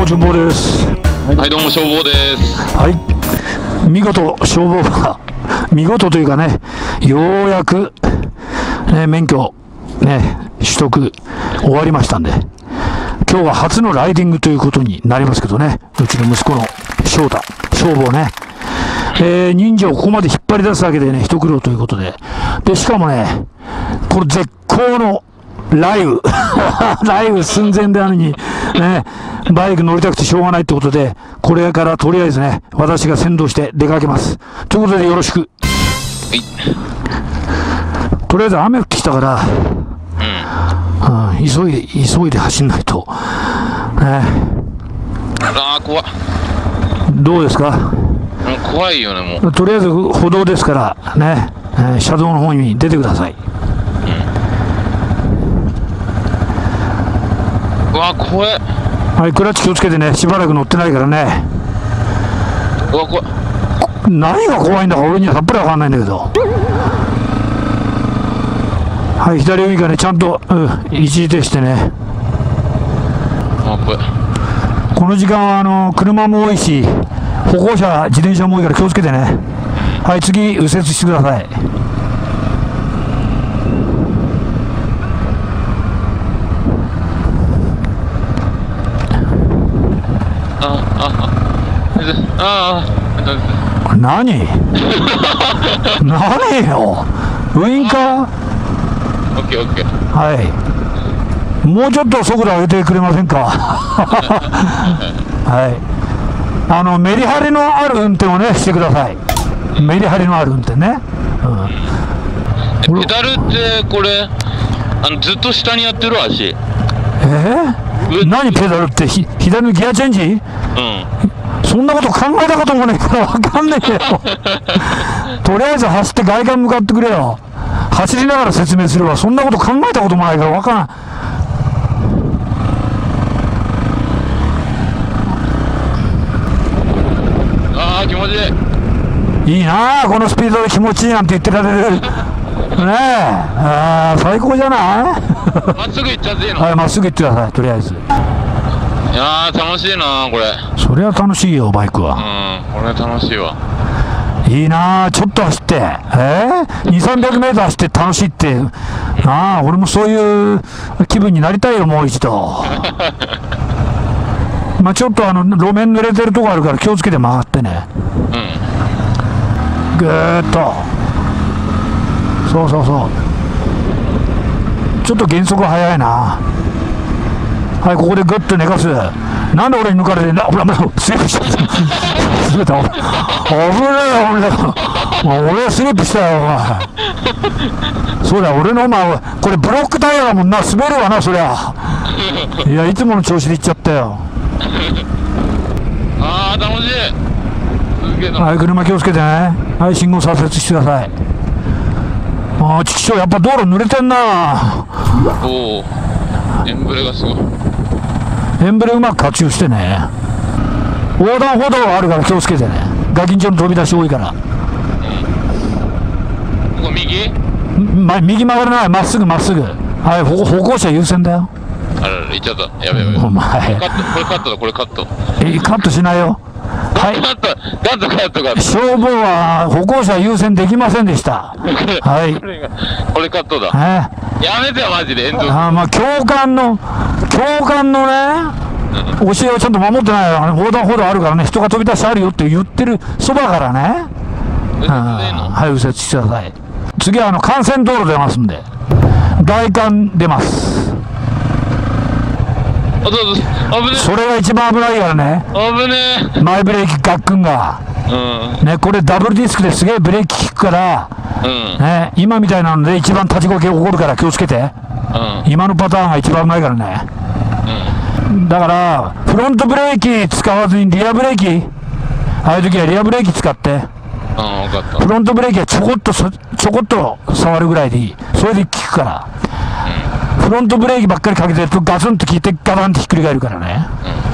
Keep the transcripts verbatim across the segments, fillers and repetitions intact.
も順坊です。 はい、どうも消防です。 はい、見事消防が見事というかね、ようやく、ね、免許、ね、取得終わりましたんで、今日は初のライディングということになりますけどね、うちの息子の翔太、消防ね、えー、忍者をここまで引っ張り出すだけでね、一苦労ということで、でしかもね、これ絶好の雷雨雷雨寸前であるに、ね、バイク乗りたくてしょうがないってことで、これからとりあえずね、私が先導して出かけます。ということでよろしく。はい。とりあえず雨降ってきたから、うん、うん、急いで、急いで走んないと。ね、 ああ、怖っ。どうですか？ もう怖いよね、もう。 とりあえず歩道ですから、ね、えー、車道の方に出てください。 うわ、怖い。 はい、クラッチ気をつけてね、しばらく乗ってないからね。 うわ、怖い。 何が怖いんだか俺にはさっぱりわかんないんだけど。はい、左海からね、ちゃんと、うん、一時停止してね。 あ、怖い。 この時間はあの車も多いし、歩行者、自転車も多いから気をつけてね。はい、次、右折してください。 ああ、 これ何何よ、ウインカー。 オッケーオッケー。 はい、もうちょっと速度上げてくれませんかはい、あのメリハリのある運転をねしてください。メリハリのある運転ね、 うん、ペダルってこれあのずっと下にやってる足。 えー、何ペダルってひ左のギアチェンジ？うん、そんなこと考えたこともねえから分かんねえよとりあえず走って外観向かってくれよ。走りながら説明すれば、そんなこと考えたこともないから分からん。 ああ、気持ちいい。 いいなあ、このスピードで気持ちいいなんて言ってられるねえ。ああ、最高じゃないまっすぐ行っちゃっていいの？ はい、まっすぐ行ってください、とりあえず。 いやー、楽しいなこれ。そりゃ楽しいよ、バイクは。 うん、これ楽しいわ。 いいなあ、ちょっと走って、えー、に、さんびゃくメートル走って楽しいって、ああ、俺もそういう気分になりたいよ、もう一度。まあちょっとあの路面濡れてるとこあるから気をつけて曲がってね。うん。ぐーっと。そうそうそう。ちょっと減速早いな。はい、ここでぐっと寝かす。なんで俺に抜かれてんだ。危ない、危ない、スリップしちゃった。スリップ危ない、危ない、危ない。もう俺はスリップしたよ、お前。そうだよ、俺のお前、これブロックタイヤだもんな、滑るわな、そりゃ。いや、いつもの調子でいっちゃったよ。 あー、楽しい。すげえな。 はい、車気をつけてね。はい、信号左折してください。ああ、ちくしょう、やっぱ道路濡れてんな。 おお、エンブレがすごい。 エンブレうまく活用してね。横断歩道があるから気をつけてね。ガキンチョの飛び出し多いから。うん、 ここ右？ ま、右曲がらない、まっすぐまっすぐ。はい、歩行者優先だよ。 あらら、行っちゃった。やべやべ。 お前。 これカット、これカットだ、これカット。 え、カットしないよ。はい。 カット、カット、カット、カット。 消防は歩行者優先できませんでした。はい。 これカットだ。 えやめてよ、マジで。炎上。 ああ、まあ、共感の、共感のね、教えをちゃんと守ってないよ。横断歩道あるからね、人が飛び出してあるよって言ってるそばからね。はい、右折してください。次はあの幹線道路出ますんで、外環出ます。 あ、どうぞ。危ねえ。 それが一番危ないからね。 危ねえ。 前ブレーキガックンが。うん。ね、これダブルディスクですげえブレーキ効くから、うん。ね、今みたいなので一番立ちこけ起こるから気をつけて。うん。今のパターンが一番うまいからね。うん。だから、フロントブレーキ使わずにリアブレーキ、ああいう時はリアブレーキ使って。うん、分かった。フロントブレーキはちょこっと、ちょこっと触るぐらいでいい。それで効くから。フロントブレーキばっかりかけてるとガツンと効いてガタンとひっくり返るからね。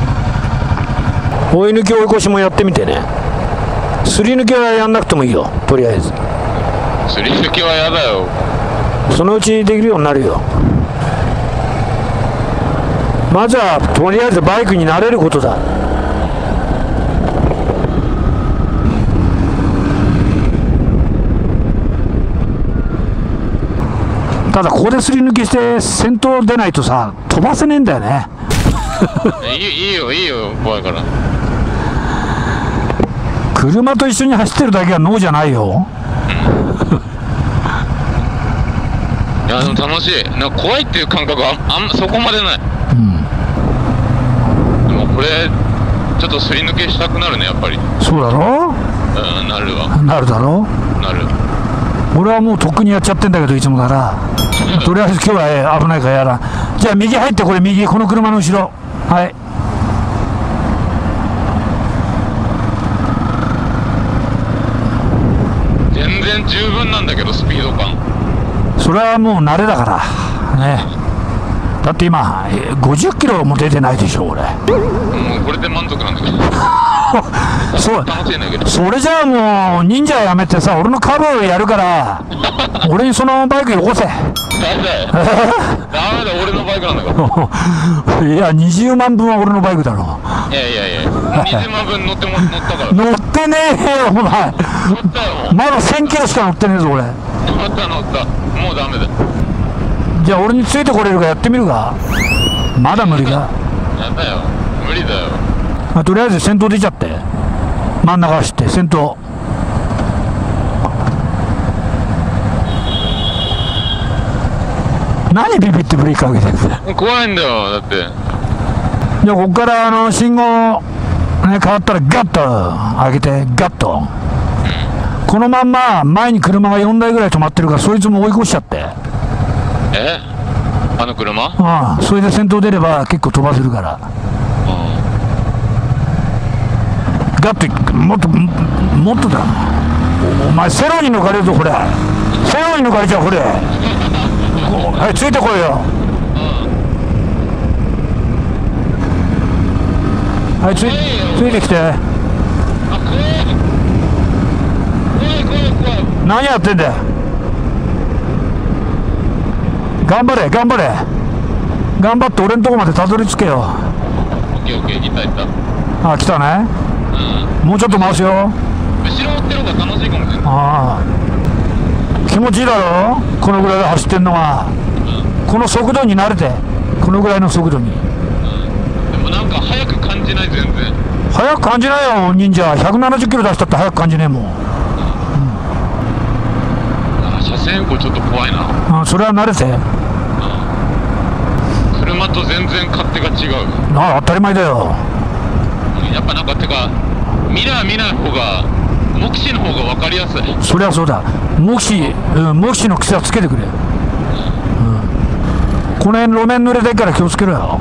追い抜き追い越しもやってみてね。すり抜きはやんなくてもいいよ、とりあえず。 すり抜きはやだよ。 そのうちできるようになるよ。 まずはとりあえずバイクに慣れることだ。ただここですり抜けして先頭出ないとさ、飛ばせねえんだよね。 いいいいよいいよ怖いから。 車と一緒に走ってるだけはノーじゃないよ。 いやでも楽しい。なんか怖いっていう感覚はあんまそこまでない。 うん。 でもこれちょっとすり抜けしたくなるねやっぱり。 そうだろ。 うん、なるわ。 なるだろ。 なる。 俺はもうとっくにやっちゃってんだけどいつもだな。とりあえず今日はえー危ないからやらん。じゃあ右入って、これ右、この車の後ろ。はい。 全然十分なんだけどスピード感。 それはもう慣れだからね。だって今えーごじゅっキロも出てないでしょ俺。 もうこれで満足なんだけど。 そう楽しいんだけど。 それじゃあもう忍者やめてさ、俺のカブやるから俺にそのバイクよこせ。 ダメだよ。ダメだ俺のバイクなんだから。 いやにじゅうまんぶんは俺のバイクだろ。 いやいやいやにじゅうまんぶん乗っても乗ったから。 乗ってねえよお前。 乗ったよもう。 まだせんキロしか乗ってねえぞ俺。 乗った乗った。もうダメだ。 じゃあ俺についてこれるかやってみるか。まだ無理か。 やだよ無理だよ。 まあ、とりあえず先頭出ちゃって真ん中走って先頭。何ビビってブレーキかけてるんだよ。 怖いんだよだって。 じゃあここからあの信号、ね、変わったらガッと上げてガッと、このまんま前に車がよんだいぐらい止まってるからそいつも追い越しちゃって、 えあの車？ ああそれで先頭出れば結構飛ばせるから、ガッともっともっとだ。お, お前セロに抜かれるぞこれ。セロに抜かれちゃうこれ。はいついてこいよ。はいついついてきて。 あ怖い怖い怖い怖い。 何やってんだよ。頑張れ頑張れ頑張って俺んとこまでたどり着けよ。 オッケーオッケーいったいった。 あ来たね。 うん。 もうちょっと回すよ。 後ろ追ってる方が楽しいかもしれない。 ああ気持ちいいだろこのぐらいで走ってんのが。この速度に慣れて、このぐらいの速度に。 でもなんか速く感じない全然。 速く感じないよ忍者。ひゃくななじゅっキロ出したって速く感じねえもん。 あ車線変更ちょっと怖いな。 あそれは慣れて。 車と全然勝手が違う。 あ当たり前だよ。 やっぱなんかてかミラー見ない方が目視の方が分かりやすい。 そりゃそうだ。目視、うん、目視の癖はつけてくれ。うん、この辺路面濡れてるから気をつけろよ。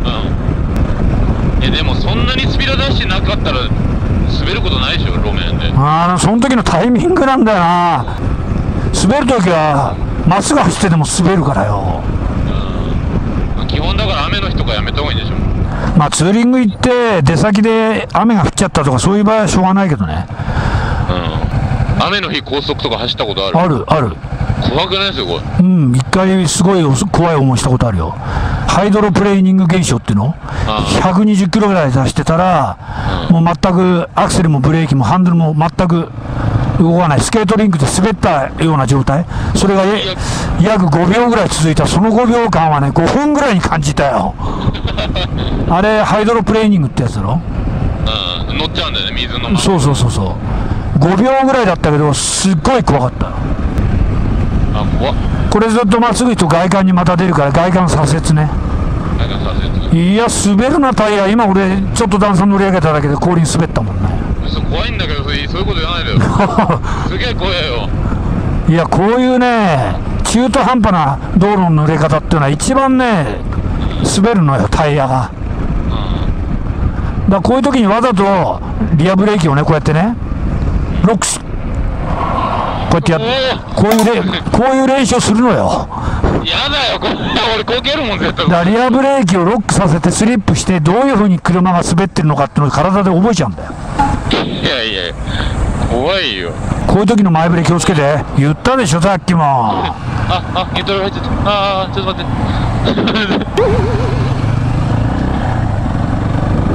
うん。えでもそんなにスピード出してなかったら滑ることないでしょ路面で。 ああその時のタイミングなんだよな。滑る時はまっすぐ走ってても滑るからよ。 うん、基本だから雨の日とかやめた方がいいんでしょ。 まあツーリング行って出先で雨が降っちゃったとかそういう場合はしょうがないけどね。 うん。雨の日高速とか走ったことある？ あるある。 怖くないですよこれ。 うん一回すごい怖い思いしたことあるよ。ハイドロプレーニング現象っていうの、ひゃくにじゅっキロぐらい出してたら、もう全くアクセルもブレーキもハンドルも全く動かない。スケートリンクで滑ったような状態。それが約ごびょうぐらい続いた。そのごびょうかんはねごふんぐらいに感じたよ。あれハイドロプレーニングってやつだろ。 うん乗っちゃうんだよね水の。 そうそうそうそうごびょうぐらいだったけどすっごい怖かった。 あ怖っ。 これずっとまっすぐ行くと外観にまた出るから外観左折ね。 外観左折。 いや滑るなタイヤ。今俺ちょっと段差乗り上げただけで後輪滑ったもんね。 嘘怖いんだけどそういうこと言わないでよ。すげえ怖いよ。 いやこういうね中途半端な道路の濡れ方っていうのは一番ね滑るのよタイヤが。だからこういう時にわざとリアブレーキをねこうやってねロックしこうやってやっこういうれこういう練習をするのよ。 やだよこれ俺こけるもん絶対。 だからリアブレーキをロックさせてスリップしてどういうふうに車が滑ってるのかっていうのを体で覚えちゃうんだよ。 いやいや怖いよ。 こういう時の前ブレ気をつけて。言ったでしょさっきも。 ああニュートラル入っちゃった。ああちょっと待って。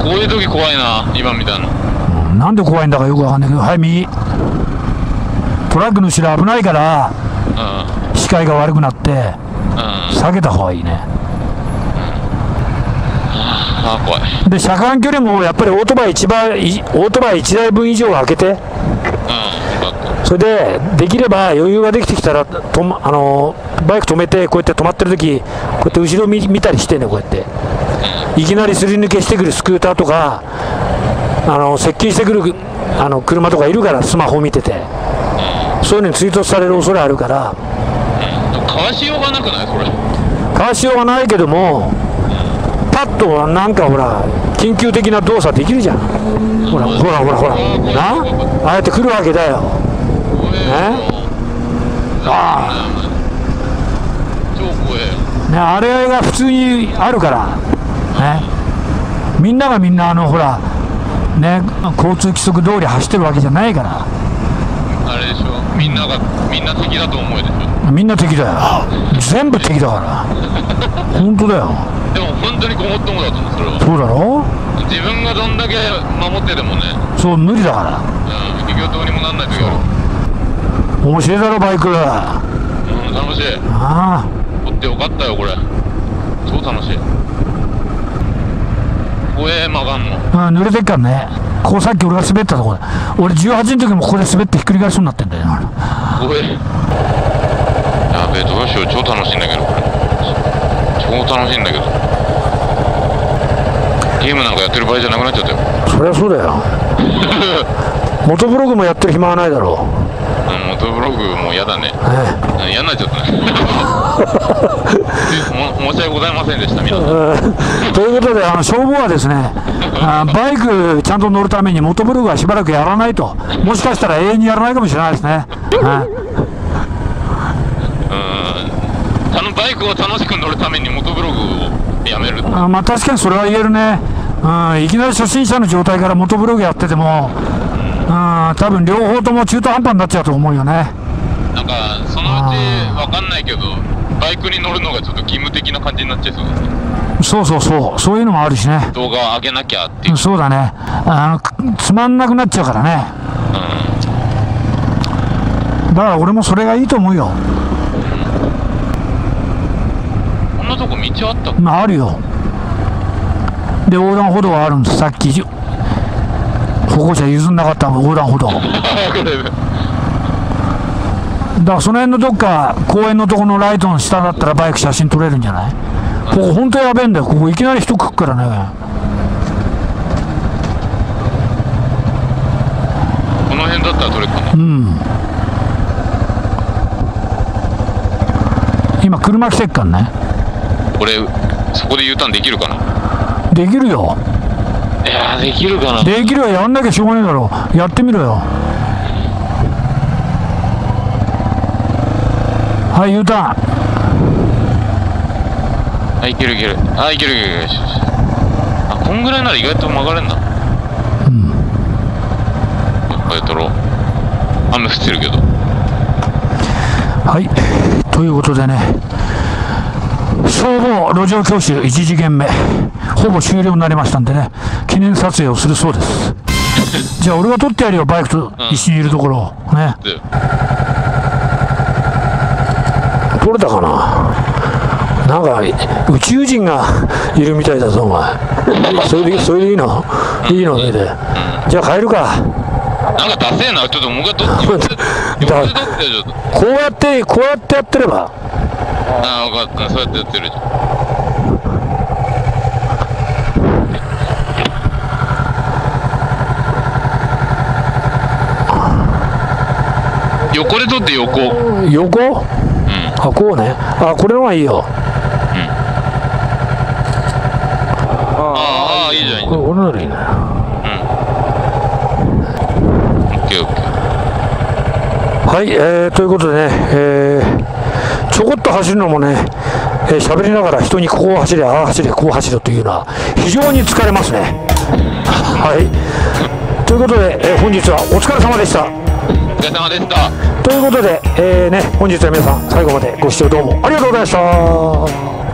こういう時怖いな、今みたいな。 なんで怖いんだかよくわかんないけど、はい、右。トラックの後ろ危ないから、 うん。 視界が悪くなって、 うん。 避けた方がいいね。 ああ、怖い。 で、車間距離もやっぱりオートバイ一番、いオートバイいちだいぶん以上開けて、 うん、分かった。 それで、できれば余裕ができてきたら、とまあのーバイク止めて、こうやって止まってるとき、こうやって後ろ見見たりしてね、こうやって。いきなりすり抜けしてくるスクーターとか、あの接近してくるあの車とかいるから、スマホ見てて、そういうのに追突される恐れあるから、 うん、かわしようがなくない、それ。 かわしようがないけども、パッとなんかほら、緊急的な動作できるじゃん。ほら、ほら、ほら、ほら、なああやって来るわけだよ。ね、ああ、 超怖えよ。 ね、あれが普通にあるから、ね、みんながみんなあのほら、ね、交通規則通り走ってるわけじゃないから。 あれでしょ、みんながみんな敵だと思うでしょ。 みんな敵だよ、全部敵だから本当だよ。 でも本当にごもっともだと思う、それは。 そうだろ、 自分がどんだけ守っててもね、 そう無理だから。 うん、結局どうにもなんない時ある。 面白いだろバイク。 うん、楽しい。 ああ、 乗ってよかったよ、これ。超楽しい。怖え、曲がんの。 うん、濡れてっからね。ここさっき俺が滑ったとこだ。俺じゅうはちの時もここで滑ってひっくり返しそうになってんだよ。 怖え。やべえ、どうしよう、超楽しいんだけど、これ。超楽しいんだけど。ゲームなんかやってる場合じゃなくなっちゃったよ。 そりゃそうだよモトブログもやってる暇はないだろうん、モトブログも嫌だね。 う、ね、 嫌になっちゃったね。も申し訳ございませんでした、皆さん。 ということで、あの消防はですね、あバイクちゃんと乗るためにモトブログはしばらくやらないと、もしかしたら永遠にやらないかもしれないですね。 うん、あのバイクを楽しく乗るためにモトブログをやめる。 あまあ確かにそれは言えるね。うん、いきなり初心者の状態からモトブログやってても、うん、多分両方とも中途半端になっちゃうと思うよね。 なんかそのうちわかんないけど、バイクに乗るのがちょっと義務的な感じになっちゃいそうだね。 そうそうそう、そういうのもあるしね。 動画を上げなきゃっていう。 そうだね、あのつまんなくなっちゃうからね。 うん、 だから俺もそれがいいと思うよ。 こんなとこ道あったっけ？ まああるよ。で横断歩道はあるんです。さっき歩行者譲んなかった横断歩道だからその辺のどっか公園のとこのライトの下だったらバイク写真撮れるんじゃない？ここ本当やべえんだよ。ここいきなり人来っからね。 この辺だったら撮れるかな。 うん、今車来てっからね。 これそこで U ターンできるかな？ できるよ。 いやー、できるかな？ できるよ。やんなきゃしょうがねえだろ。やってみろよ。はい、U ターン。 あ、いけるいける。あ、いけるいけるいける。あ、こんぐらいなら意外と曲がれんな。 うん、 これ撮ろう。雨降ってるけど。 はい、ということでね、消防路上教習いち次元目ほぼ終了になりましたんでね、記念撮影をするそうですじゃあ俺が撮ってやるよ、バイクと一緒にいるところをね。撮れたかな。なんか宇宙人がいるみたいだぞお前それでそれでいいのいいのねで、じゃあ帰るか。 なんかダセえな。ちょっともう一回撮ってだこうやってこうやってやってれば。 ああ、分かった。そうやってやってるじゃん。横で撮って横。 横？ うん。 あ、こうね。あ、これの方がいいよ。うん。 ああ、いいじゃんいいじゃん。 これ俺のでいいね。 うん。オッケーオッケー。 はい、えー、ということでね、えー、ちょこっと走るのもね、えー、喋りながら人にここを走れ、ああ走れ、こう走れというのは非常に疲れますね。はい。ということで、えー、本日はお疲れ様でした。 お疲れ様でした。 ということで、えーね、本日は皆さん最後までご視聴どうもありがとうございました。